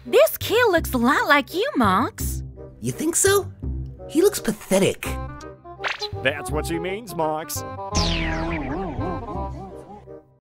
This kid looks a lot like you, Mox. You think so? He looks pathetic. That's what she means, Mox.